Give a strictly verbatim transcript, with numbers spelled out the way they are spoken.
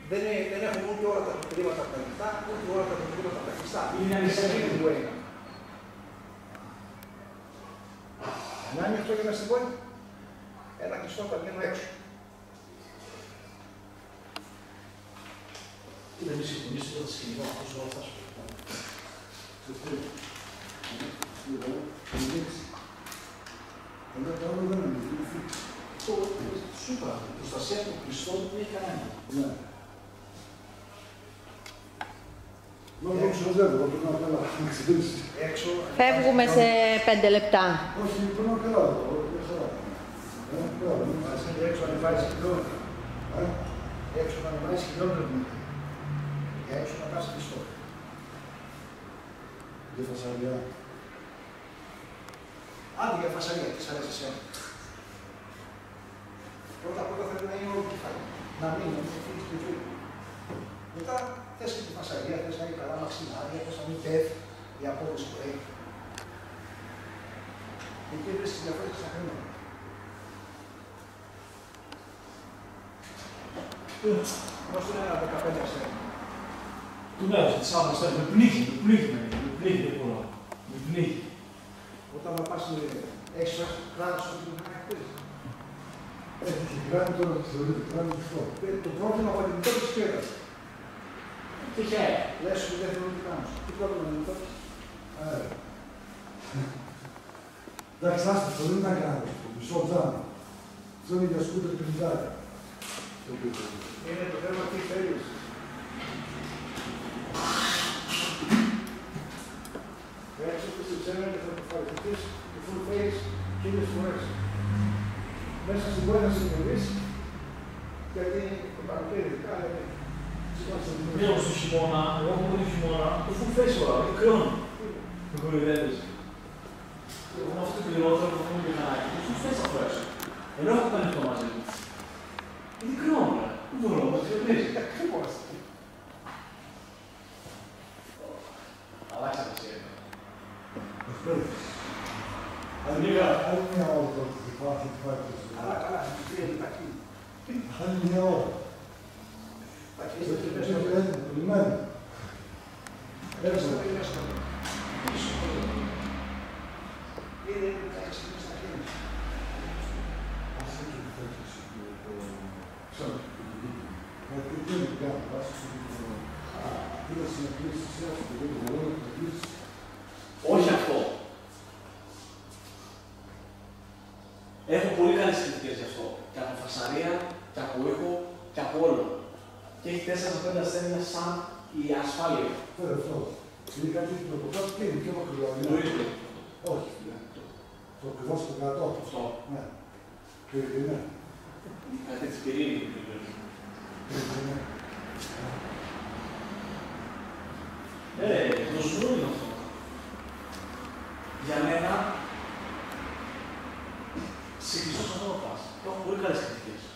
Δεν, δεν έχουν ούτε όλα τα προβλήματα από τα ανοιχτά, ούτε όλα τα προβλήματα από τα κλειστά. Είναι ανοιχτή του Βουένα. Να είναι αυτό για να στην πόλη. Ένα κλειστό θα βγαίνω έξω. Τι δεν είσαι συμφωνήσει τώρα το σκηνικό αυτός ο Αλφάς. Ένα πράγμα δεν είναι. Το σου είπα, η προστασία των κλειστών δεν έχει κανένα. Ναι. Μόνο ξοδεύω, πρέπει να καλά. Έξω. Φεύγουμε σε πέντε λεπτά. Όχι, πρέπει να καλά. Έξω ανεβάζει χιλιόμετρα. Έξω ανεβάζει χιλιόμετρα. Για έξω να πας κλειστό. Για φασαριά. Άντε για φασαρία, τι σ' αρέσει εσένα. Πρώτα απ' όλα θέλει να είναι όλο κεφάλι. Να μην είναι, να φύγει και φύγει. Μετά θες και τη φασαρία, θες να είναι καλά μαξιλάρια, θες να μην πέφτει η απόδοση που έχει. Εκεί βρίσκεις τις διαφορές στα χρήματα. Πώς είναι ένα δεκαπέντε ασένα. Του λέω, της άβρας, με πνίγει, με πνίγει, με πνίγει δεν μπορώ. Με πνίγει. Όταν θα πας έξω, κράτος σου την χαρακτήριζε. Έχει κάνει τώρα τη θεωρία, κάνει αυτό. Το πρόβλημα από την αντιμετώπιση ποιο ήταν. Τυχαία. Λες ότι δεν θέλω να κάνω. Τι πρόβλημα με την αντιμετώπιση. Εντάξει, άστο, δεν ήταν κάνει. Μισό τζάμα. Αυτό είναι για σκούτερ πενηντάρια. Είναι το θέμα τι θέλεις. Έτσι που στην ξένα και θα το φαρηθείς το full face χίλιες φορές. Μέσα στην πόλη να συμβολείς, γιατί το καλοκαίρι ειδικά είναι Λέω στο χειμώνα, εγώ έχω πολύ χειμώνα, το full face όλα, δεν κρυώνει. Με κοροϊδεύεις. Εγώ με αυτό το πληρότερο που μου μηχανάκι, το full face θα φορέσω. Ενώ έχω κάνει αυτό μαζί μου. Είναι κρυώνει, δεν μπορώ, μας ξεπνίζει. Αλλάξαμε εσύ. Αν μια ώρα τότε θα υπάρχει τη φάκη. καλά, καλά, είναι ταχύ. Αν μια ώρα. Ταχύ, Δεν δεν έχει έτοιμο, λυμμένο. Έξω δεν είναι έσχολο. Είναι εντάξει, είναι στα χέρια. Ας είναι και το φάκη. Ξέρω. Γιατί δεν είναι κάνει, βάσει στο δικό. Είδα συνεχίσεις, έτσι, και δεν μπορώ να το πεις. Όχι αυτό. Έχω πολύ καλές κριτικές γι' αυτό. Και από φασαρία, και από ήχο, και από όλο. Και έχει τέσσερα πέντε αστέρια σαν η ασφάλεια. Φέρε αυτό. Είναι κάτι που το κάτω και είναι πιο μακριά. Το ίδιο. Όχι, ναι. Το ακριβώς το κάτω. Αυτό. Ναι. Και είναι. Κάτι της περίεργης. Είναι. Ε, το ζουνό είναι αυτό. Για μένα, σε κλειστό σαν να πας. Έχω πολύ καλές κριτικές.